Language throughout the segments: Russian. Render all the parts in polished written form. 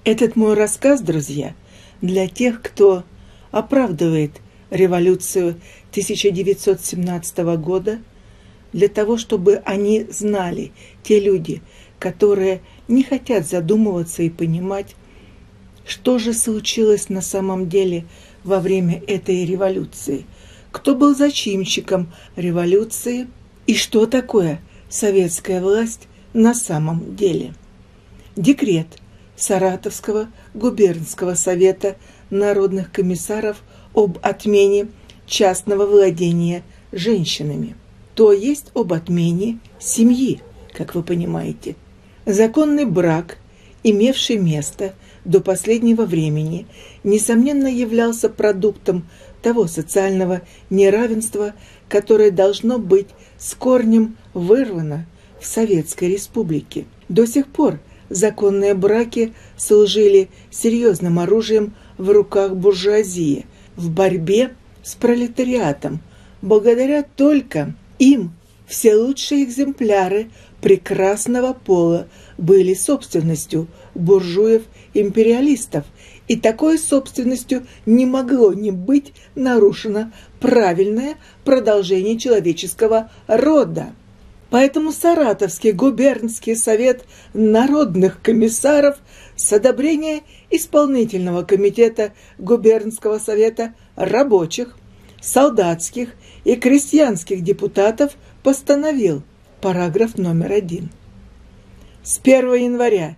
Этот мой рассказ, друзья, для тех, кто оправдывает революцию 1917 года, для того, чтобы они знали, те люди, которые не хотят задумываться и понимать, что же случилось на самом деле во время этой революции, кто был зачинщиком революции и что такое советская власть на самом деле. Декрет Саратовского губернского совета народных комиссаров об отмене частного владения женщинами, то есть об отмене семьи, как вы понимаете. Законный брак, имевший место до последнего времени, несомненно являлся продуктом того социального неравенства, которое должно быть с корнем вырвано в Советской Республике. До сих пор законные браки служили серьезным оружием в руках буржуазии в борьбе с пролетариатом. Благодаря только им все лучшие экземпляры прекрасного пола были собственностью буржуев-империалистов, и такой собственностью не могло не быть нарушено правильное продолжение человеческого рода. Поэтому Саратовский губернский совет народных комиссаров с одобрения исполнительного комитета губернского совета рабочих, солдатских и крестьянских депутатов постановил параграф номер 1. С 1 января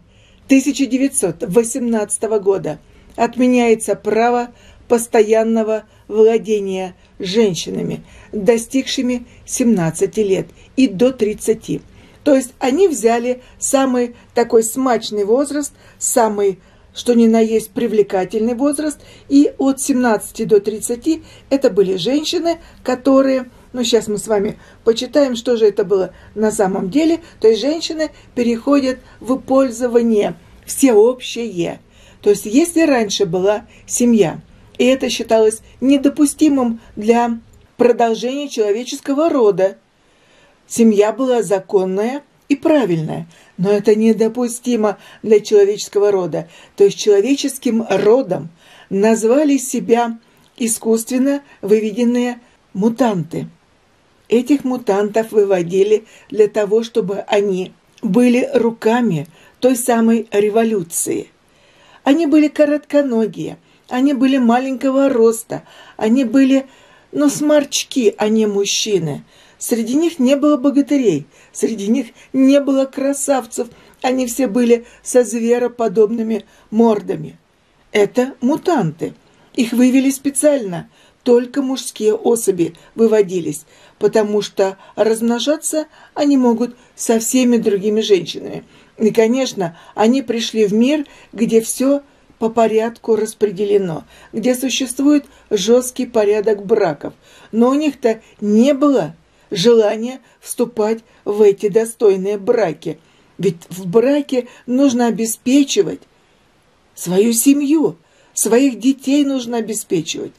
1918 года отменяется право постоянного владения женщинами, достигшими 17 лет и до 30. То есть они взяли самый такой смачный возраст, самый, что ни на есть, привлекательный возраст, и от 17 до 30 это были женщины, которые, сейчас мы с вами почитаем, что же это было на самом деле, то есть женщины переходят в пользование всеобщее. То есть если раньше была семья, и это считалось недопустимым для продолжения человеческого рода, семья была законная и правильная, но это недопустимо для человеческого рода. То есть человеческим родом назвали себя искусственно выведенные мутанты. Этих мутантов выводили для того, чтобы они были руками той самой революции. Они были коротконогие, они были маленького роста, они были, сморчки, а не мужчины. Среди них не было богатырей, среди них не было красавцев, они все были со звероподобными мордами. Это мутанты. Их вывели специально, только мужские особи выводились, потому что размножаться они могут со всеми другими женщинами. И, конечно, они пришли в мир, где все по порядку распределено, где существует жесткий порядок браков. Но у них-то не было желания вступать в эти достойные браки. Ведь в браке нужно обеспечивать свою семью, своих детей нужно обеспечивать.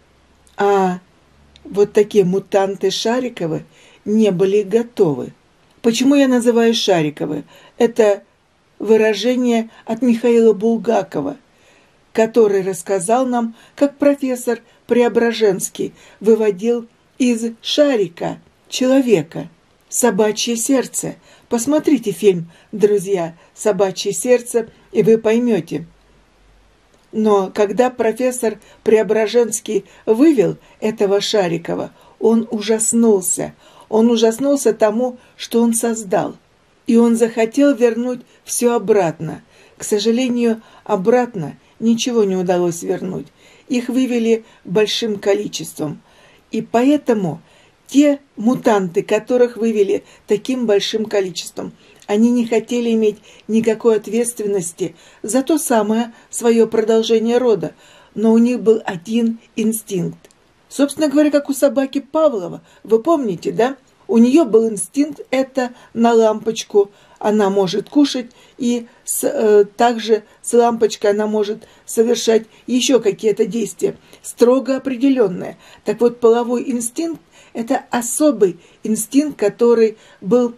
А вот такие мутанты Шариковы не были готовы. Почему я называю Шариковы? Это выражение от Михаила Булгакова, который рассказал нам, как профессор Преображенский выводил из шарика человека собачье сердце. Посмотрите фильм, друзья, «Собачье сердце», и вы поймете. Но когда профессор Преображенский вывел этого Шарикова, он ужаснулся. Он ужаснулся тому, что он создал. И он захотел вернуть все обратно. К сожалению, обратно ничего не удалось вернуть. Их вывели большим количеством. И поэтому те мутанты, которых вывели таким большим количеством, они не хотели иметь никакой ответственности за то самое свое продолжение рода, но у них был один инстинкт. Собственно говоря, как у собаки Павлова, вы помните, да? У нее был инстинкт, это на лампочку она может кушать, и также с лампочкой она может совершать еще какие-то действия, строго определенные. Так вот, половой инстинкт – это особый инстинкт, который был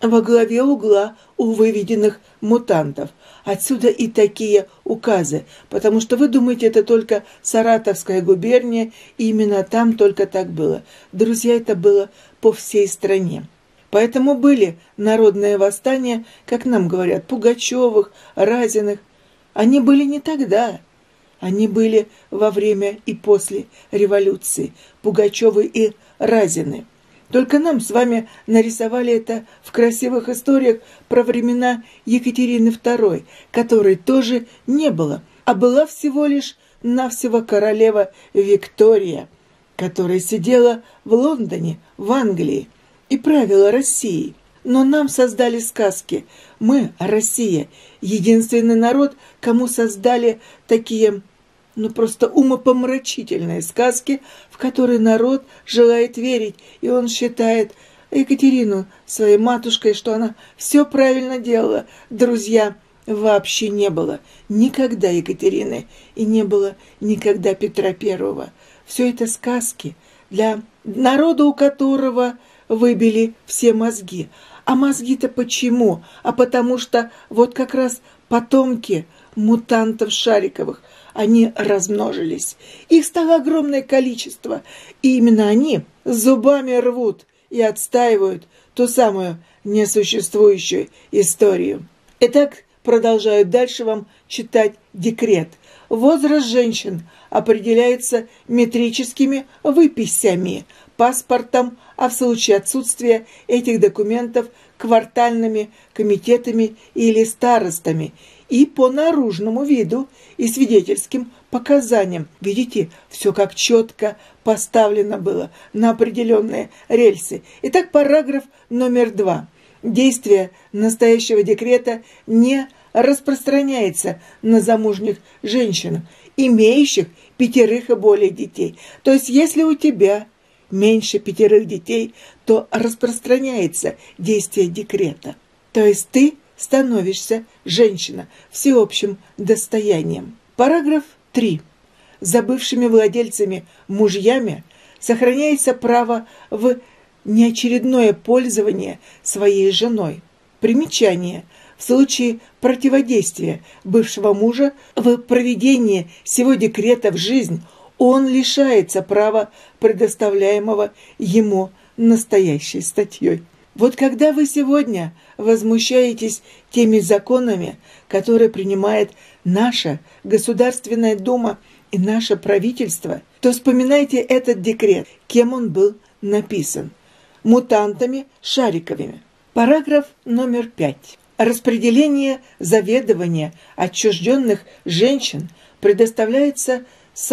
во главе угла у выведенных мутантов. Отсюда и такие указы, потому что вы думаете, это только Саратовская губерния, и именно там только так было. Друзья, это было по всей стране. Поэтому были народные восстания, как нам говорят, Пугачевых, Разиных. Они были не тогда, они были во время и после революции, Пугачевы и Разины. Только нам с вами нарисовали это в красивых историях про времена Екатерины II, которой тоже не было, а была всего лишь навсего королева Виктория, которая сидела в Лондоне, в Англии, и правила Россией. Но нам создали сказки. Мы, Россия, единственный народ, кому создали такие, просто умопомрачительные сказки, в которые народ желает верить, и он считает Екатерину своей матушкой, что она все правильно делала. Друзья, вообще не было никогда Екатерины, и не было никогда Петра I. Все это сказки для народа, у которого выбили все мозги. А мозги-то почему? А потому что вот как раз потомки мутантов Шариковых, они размножились. Их стало огромное количество. И именно они зубами рвут и отстаивают ту самую несуществующую историю. Итак, продолжаю дальше вам читать декрет. Возраст женщин определяется метрическими выписями, паспортом, а в случае отсутствия этих документов квартальными комитетами или старостами, и по наружному виду и свидетельским показаниям. Видите, все как четко поставлено было на определенные рельсы. Итак, параграф номер 2. Действие настоящего декрета не распространяется на замужних женщин, имеющих 5 и более детей. То есть, если у тебя меньше 5 детей, то распространяется действие декрета. То есть ты становишься женщина всеобщим достоянием. Параграф 3. За бывшими владельцами мужьями сохраняется право в неочередное пользование своей женой. Примечание. В случае противодействия бывшего мужа в проведении сего декрета в жизнь он лишается права, предоставляемого ему настоящей статьей. Вот когда вы сегодня возмущаетесь теми законами, которые принимает наша Государственная Дума и наше правительство, то вспоминайте этот декрет, кем он был написан. Мутантами Шариковыми. Параграф номер 5. Распределение заведования отчужденных женщин предоставляется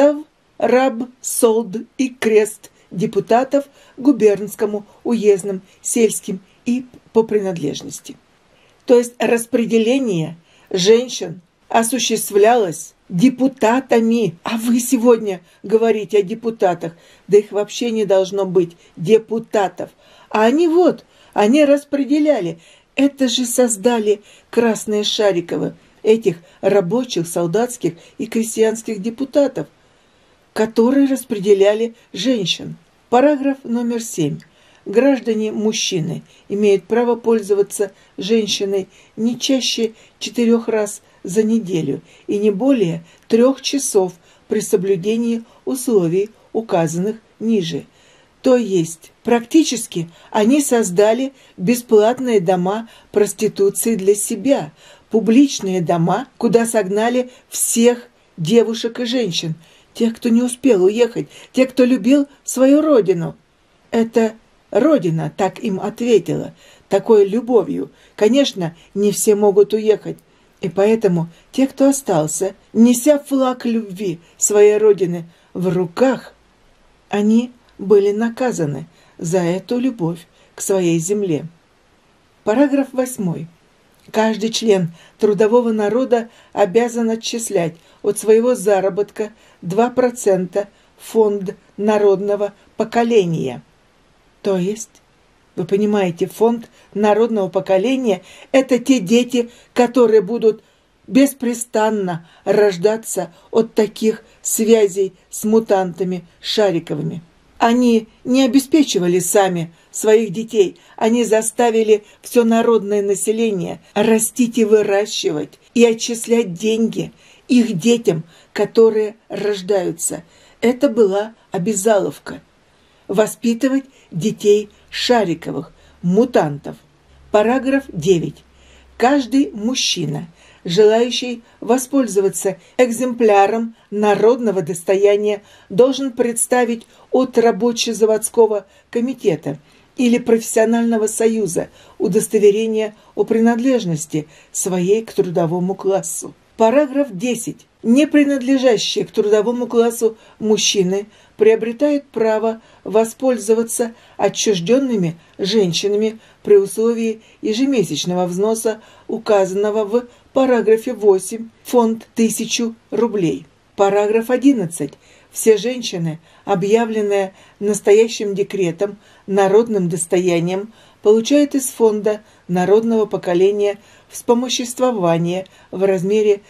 Раб, Солд и Крест депутатов губернскому, уездным, сельским и по принадлежности. То есть распределение женщин осуществлялось депутатами. А вы сегодня говорите о депутатах. Да их вообще не должно быть, депутатов. А они распределяли. Это же создали красные Шариковы, этих рабочих, солдатских и крестьянских депутатов, которые распределяли женщин. Параграф номер 7. Граждане-мужчины имеют право пользоваться женщиной не чаще 4 раз за неделю и не более 3 часов при соблюдении условий, указанных ниже. То есть, практически они создали бесплатные дома проституции для себя, публичные дома, куда согнали всех девушек и женщин, тех, кто не успел уехать, тех, кто любил свою родину. Это родина так им ответила, такой любовью. Конечно, не все могут уехать, и поэтому те, кто остался, неся флаг любви своей родины в руках, они были наказаны за эту любовь к своей земле. Параграф 8. Каждый член трудового народа обязан отчислять от своего заработка 2% в фонд народного поколения. То есть, вы понимаете, фонд народного поколения – это те дети, которые будут беспрестанно рождаться от таких связей с мутантами Шариковыми. Они не обеспечивали сами своих детей, они заставили все народное население растить и выращивать, и отчислять деньги их детям, которые рождаются. Это была обязаловка. Воспитывать детей Шариковых, мутантов. Параграф 9. Каждый мужчина, желающий воспользоваться экземпляром народного достояния, должен представить от рабоче-заводского комитета или профессионального союза удостоверение о принадлежности своей к трудовому классу. Параграф 10. Не принадлежащие к трудовому классу мужчины приобретают право воспользоваться отчужденными женщинами при условии ежемесячного взноса, указанного в параграфе 8, фонд 1000 рублей. Параграф 11. Все женщины, объявленные настоящим декретом народным достоянием, получают из фонда народного поколения вспомоществование в размере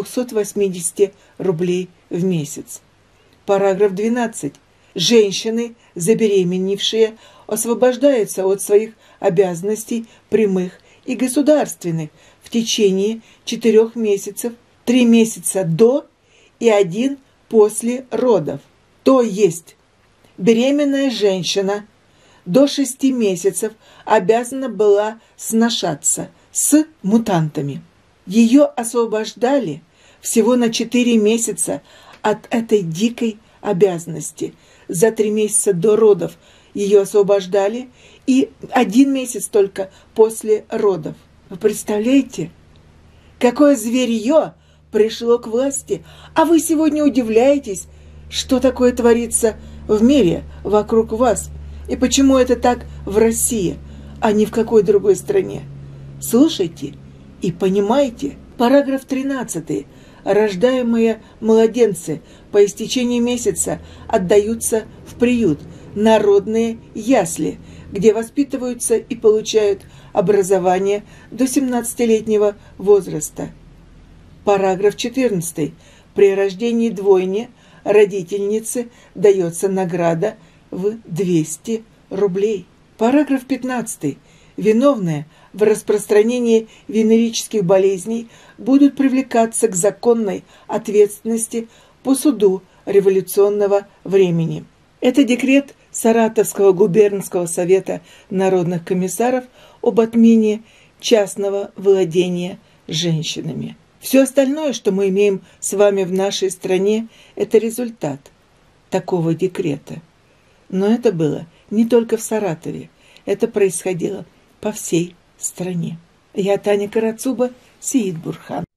280 рублей в месяц. Параграф 12. Женщины, забеременевшие, освобождаются от своих обязанностей прямых и государственных в течение 4 месяцев, 3 месяца до и 1 после родов. То есть беременная женщина до 6 месяцев обязана была сношаться с мутантами. Ее освобождали всего на 4 месяца от этой дикой обязанности. За 3 месяца до родов ее освобождали, и 1 месяц только после родов. Вы представляете, какое зверье пришло к власти, а вы сегодня удивляетесь, что такое творится в мире вокруг вас, и почему это так в России, а не в какой другой стране. Слушайте и понимайте. Параграф 13. Рождаемые младенцы по истечении месяца отдаются в приют, народные ясли, где воспитываются и получают образование до 17-летнего возраста. Параграф 14. При рождении двойни родительнице дается награда в 200 рублей. Параграф 15. Виновные в распространении венерических болезней будут привлекаться к законной ответственности по суду революционного времени. Это декрет Саратовского губернского совета народных комиссаров об отмене частного владения женщинами. Все остальное, что мы имеем с вами в нашей стране, это результат такого декрета. Но это было не только в Саратове, это происходило по всей стране. Я Таня Карацуба, Сеид Бурхан.